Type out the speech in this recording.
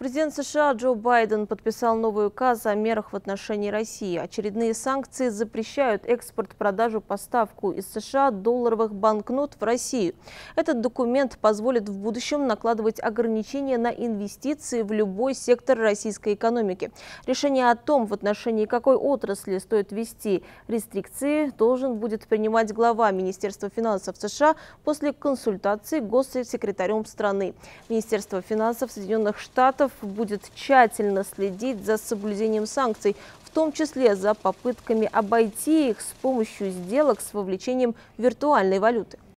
Президент США Джо Байден подписал новый указ о мерах в отношении России. Очередные санкции запрещают экспорт, продажу, поставку из США долларовых банкнот в Россию. Этот документ позволит в будущем накладывать ограничения на инвестиции в любой сектор российской экономики. Решение о том, в отношении какой отрасли стоит ввести рестрикции, должен будет принимать глава Министерства финансов США после консультации с госсекретарем страны. Министерство финансов Соединенных Штатов будет тщательно следить за соблюдением санкций, в том числе за попытками обойти их с помощью сделок с вовлечением виртуальной валюты.